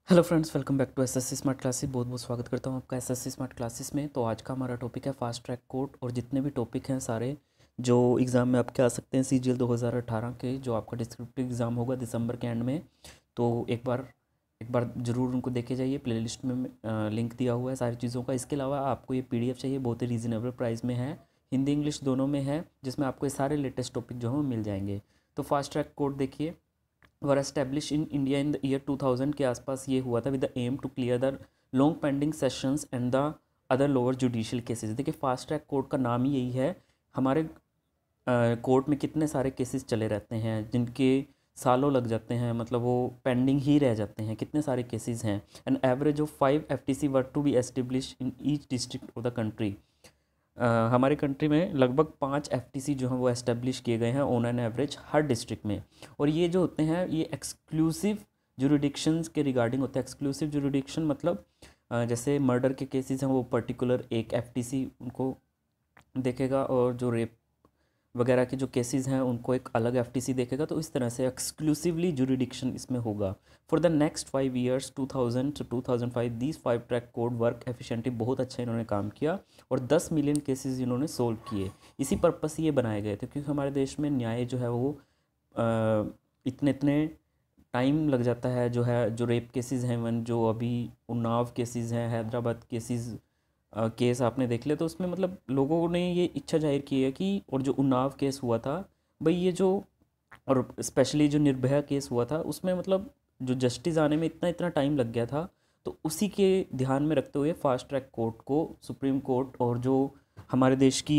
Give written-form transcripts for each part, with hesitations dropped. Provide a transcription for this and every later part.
Hello friends, welcome back to SSC smart classes. बहुत बहुत स्वागत करता हूँ आपका एसएससी स्मार्ट क्लासेस में। तो आज का हमारा टॉपिक है फास्ट ट्रैक कोर्ट, और जितने भी टॉपिक हैं सारे जो एग्ज़ाम में आपके आ सकते हैं सीजीएल 2018 के, जो आपका डिस्क्रिप्टिव एग्ज़ाम होगा दिसंबर के एंड में। तो एक बार ज़रूर उनको देखे जाइए। प्लेलिस्ट में लिंक दिया हुआ है सारी चीज़ों का। इसके अलावा आपको ये पीडीएफ चाहिए, बहुत ही रीज़नेबल प्राइस में है, हिंदी इंग्लिश दोनों में है, जिसमें आपको ये सारे लेटेस्ट टॉपिक जो हैं वो मिल जाएंगे। तो फास्ट ट्रैक कोर्ट देखिए, were establish in India in the year 2000 के आसपास ये हुआ था, with the aim to clear the long pending sessions and the other lower judicial cases. देखिए, फास्ट ट्रैक कोर्ट का नाम ही यही है। हमारे कोर्ट में कितने सारे केसेस चले रहते हैं जिनके सालों लग जाते हैं, मतलब वो पेंडिंग ही रह जाते हैं, कितने सारे केसेस हैं। An average of 5 FTC were to be establish in each district of the country. हमारे कंट्री में लगभग 5 FTC जो हैं वो एस्टेब्लिश किए गए हैं ऑन एन एवरेज हर डिस्ट्रिक्ट में। और ये जो होते हैं ये एक्सक्लूसिव जुरिडिक्शंस के रिगार्डिंग होते हैं। एक्सक्लूसिव जुरिडिक्शन मतलब जैसे मर्डर के केसेस हैं वो पर्टिकुलर एक FTC उनको देखेगा, और जो रेप वगैरह के जो केसेस हैं उनको एक अलग FTC देखेगा। तो इस तरह से एक्सक्लूसिवली जुरिडिक्शन इसमें होगा। For the next 5 years 2000 to 2005 these 5 track court work efficiently, बहुत अच्छा इन्होंने काम किया और 10 मिलियन केसेस इन्होंने सोल्व किए। इसी पर्पस से ये बनाए गए थे, क्योंकि हमारे देश में न्याय जो है वो इतने इतने टाइम लग जाता है। जो है जो रेप केसेस हैं, वन जो अभी उन्नाव केसेस हैं, हैदराबाद केसेस केस आपने देख लिया, तो उसमें मतलब लोगों ने ये इच्छा जाहिर की है कि, और जो उन्नाव केस हुआ था भाई, ये जो, और स्पेशली जो निर्भया केस हुआ था उसमें मतलब जो जस्टिस आने में इतना इतना टाइम लग गया था। तो उसी के ध्यान में रखते हुए फास्ट ट्रैक कोर्ट को सुप्रीम कोर्ट और जो हमारे देश की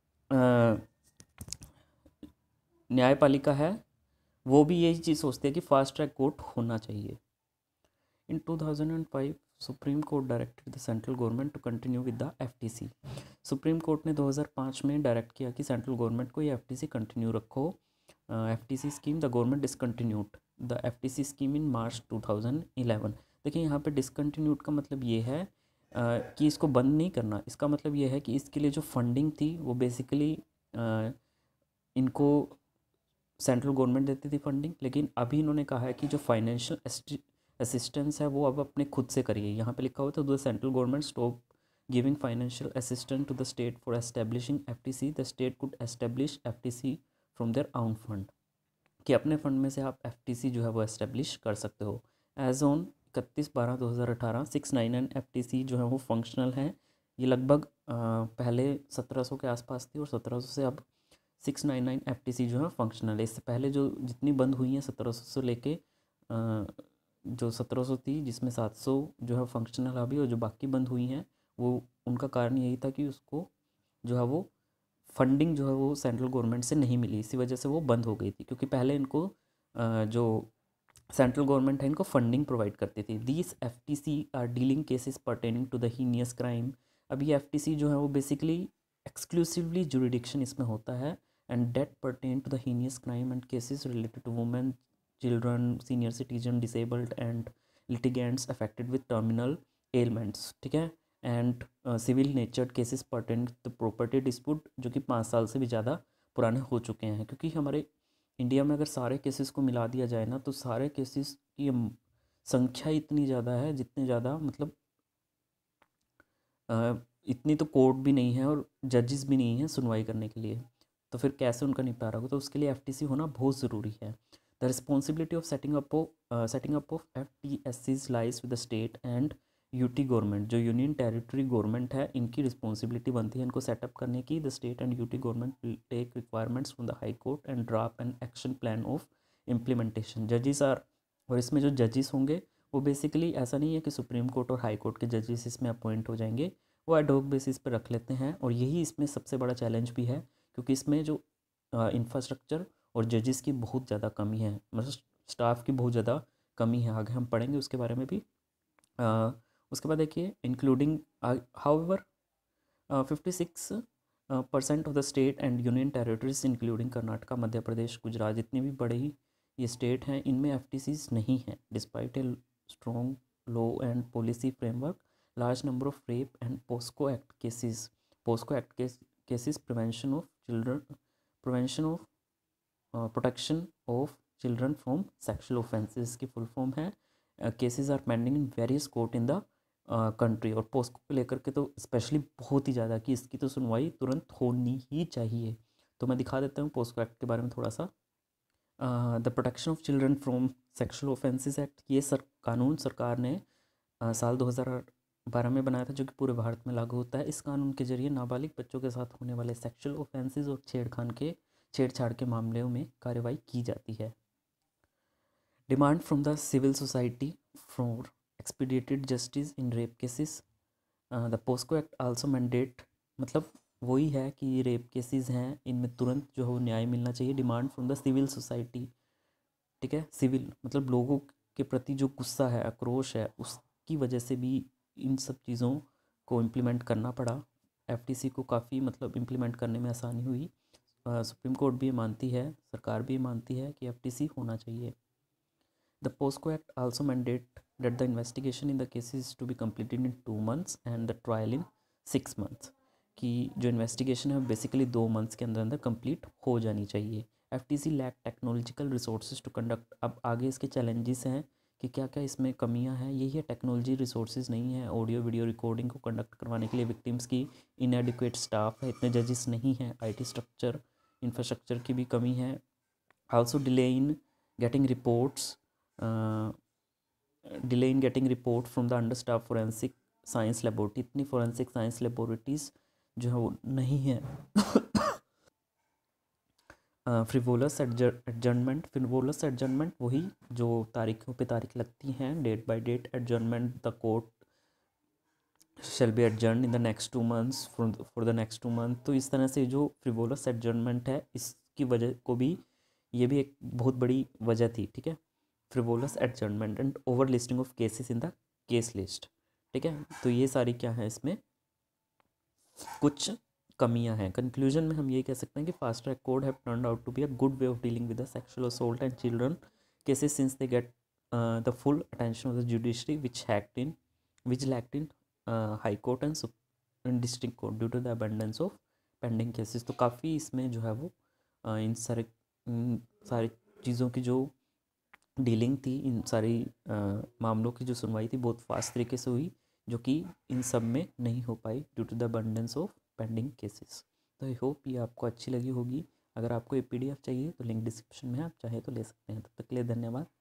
न्यायपालिका है वो भी यही चीज़ सोचते हैं कि फास्ट ट्रैक कोर्ट होना चाहिए। In 2005 Supreme Court directed the central government to continue with the FTC। Supreme Court ने 2005 में डायरेक्ट किया कि सेंट्रल गवर्नमेंट को ये FTC कंटिन्यू रखो। FTC scheme the government discontinued the FTC scheme in March 2011। देखिए, यहाँ पे डिसकंटिन्यूड का मतलब ये है कि इसको बंद नहीं करना। इसका मतलब ये है कि इसके लिए जो फंडिंग थी वो बेसिकली इनको सेंट्रल गवर्नमेंट देती थी फंडिंग, लेकिन अभी इन्होंने कहा है कि जो फाइनेंशियल असिस्टेंस है वो अब अपने खुद से करिए। यहाँ पे लिखा हुआ था, the central government stop giving financial assistance to the state for establishing FTC, the state could establish FTC from their own fund. कि अपने फंड में से आप FTC जो है वो एस्टेब्लिश कर सकते हो। एज ऑन 31/12/2018 699 FTC जो है वो फंक्शनल हैं। ये लगभग पहले 1700 के आसपास थी, और 1700 से अब 699 FTC जो है फंक्शनल है। इससे पहले जो जितनी बंद हुई हैं 1700 से लेके जो 1700 थी, जिसमें 700 जो है फंक्शनल अभी, और जो बाकी बंद हुई हैं वो, उनका कारण यही था कि उसको जो है वो फंडिंग जो है वो सेंट्रल गवर्नमेंट से नहीं मिली, इसी वजह से वो बंद हो गई थी। क्योंकि पहले इनको जो सेंट्रल गवर्नमेंट है इनको फंडिंग प्रोवाइड करती थी। These FTC are dealing cases pertaining to the heinous crime. अब ये FTC जो है वो बेसिकली एक्सक्लूसिवली जुरिडिक्शन इसमें होता है, and that pertain to the heinous crime and cases related to women, children, senior citizen, disabled and litigants affected with terminal ailments. ठीक है। And civil natured cases pertain the property dispute, जो कि 5 साल से भी ज़्यादा पुराने हो चुके हैं। क्योंकि हमारे इंडिया में अगर सारे केसेस को मिला दिया जाए ना, तो सारे केसेस की संख्या इतनी ज़्यादा है, जितने ज़्यादा मतलब इतनी तो कोर्ट भी नहीं है और जजेस भी नहीं हैं सुनवाई करने के लिए। तो फिर कैसे उनका निपटारा होगा? तो उसके लिए FTC होना बहुत ज़रूरी है। The responsibility of setting up of FTSCs lies with the state and UT government. जो यूनियन टेरिटरी गवर्नमेंट है, इनकी रिस्पॉन्सिबिलिटी बनती है इनको सेटअप करने की। The state and UT government will take requirements from the High Court and draft an action plan of implementation. जजेस are, और इसमें जो जजेस होंगे वो बेसिकली ऐसा नहीं है कि सुप्रीम कोर्ट और हाई कोर्ट के जजेस इसमें अपॉइंट हो जाएंगे, वो एडहॉक बेसिस पर रख लेते हैं। और यही इसमें सबसे बड़ा चैलेंज भी है, क्योंकि इसमें जो इंफ्रास्ट्रक्चर और जजेस की बहुत ज़्यादा कमी है, मतलब स्टाफ की बहुत ज़्यादा कमी है। आगे हम पढ़ेंगे उसके बारे में भी। उसके बाद देखिए, including however 56% of the state and union territories including Karnataka, Madhya Pradesh, Gujarat, जितनी भी बड़ी ये स्टेट हैं, इनमें FTCs नहीं हैं। Despite a strong law and policy framework, large number of rape and POCSO act cases, prevention of children, prevention of protection of children from sexual offences की full form है। Cases are pending in various court in the country. और पोस्को को लेकर के तो specially बहुत ही ज़्यादा कि इसकी तो सुनवाई तुरंत होनी ही चाहिए। तो मैं दिखा देता हूँ पोस्को एक्ट के बारे में थोड़ा सा। The protection of children from sexual offences act, ये कानून सरकार ने साल 2012 में बनाया था, जो कि पूरे भारत में लागू होता है। इस कानून के जरिए नाबालिग बच्चों के साथ होने वाले सेक्शुअल ऑफेंसेस और छेड़छाड़ के मामलों में कार्रवाई की जाती है। Demand from the civil society for expedited justice in rape cases. The POCSO act also mandate, मतलब वही है कि रेप केसेस हैं इनमें तुरंत जो है न्याय मिलना चाहिए। Demand from the civil society, ठीक है, सिविल मतलब लोगों के प्रति जो गुस्सा है, आक्रोश है, उसकी वजह से भी इन सब चीज़ों को इम्प्लीमेंट करना पड़ा। एफटीसी को काफ़ी मतलब इम्प्लीमेंट करने में आसानी हुई। सुप्रीम कोर्ट भी मानती है, सरकार भी मानती है कि एफटीसी होना चाहिए। The POCSO act also mandate that the investigation in the case is to be completed in 2 months and the trial in 6 months, कि जो इन्वेस्टिगेशन है बेसिकली 2 मंथ्स के अंदर अंदर कंप्लीट हो जानी चाहिए। FTC lack technological resources to conduct, अब आगे इसके चैलेंजेस हैं कि क्या क्या इसमें कमियां हैं। यही है, टेक्नोलॉजी रिसोर्सेज नहीं है ऑडियो वीडियो रिकॉर्डिंग को कंडक्ट करवाने के लिए। विक्टिम्स की इनएडिक्वेट स्टाफ है, इतने जजेस नहीं हैं। आईटी स्ट्रक्चर इंफ्रास्ट्रक्चर की भी कमी है। Also delay in getting reports, delay in getting report from the under staff forensic science laboratory, इतनी फोरेंसिक साइंस लेबोरेटरीज जो है वो नहीं है। फ्रिवोलस एडजर्नमेंट वही जो तारीखों पे तारीख लगती हैं, date by date adjournment, the court shall be adjourn in the next 2 months for the next 2 month. तो इस तरह से जो फ्रिवोलस एडजर्नमेंट है, इसकी वजह को भी, ये भी एक बहुत बड़ी वजह थी, ठीक है। Frivolous adjournment and over listing of cases in the case list, ठीक है। तो ये सारी क्या है, इसमें कुछ कमियां हैं। कंक्लूजन में हम ये कह सकते हैं कि fast track court have turned out to be a good way of dealing with the sexual assault and children cases since they get the full attention of the judiciary which lacked in High Court and district court due to the abundance of pending cases. तो काफ़ी इसमें जो है वो इन सारी चीज़ों की जो डीलिंग थी, इन सारी मामलों की जो सुनवाई थी, बहुत फास्ट तरीके से हुई, जो कि इन सब में नहीं हो पाई due to the abundance of pending cases. तो आई होप ये आपको अच्छी लगी होगी। अगर आपको ये PDF चाहिए तो लिंक डिस्क्रिप्शन में, आप चाहे तो ले सकते हैं। तब तक के लिए धन्यवाद।